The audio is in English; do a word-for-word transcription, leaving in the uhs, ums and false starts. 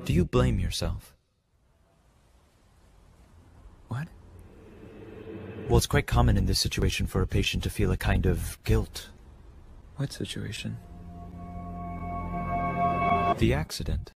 Do you blame yourself? What? Well, it's quite common in this situation for a patient to feel a kind of guilt. What situation? The accident.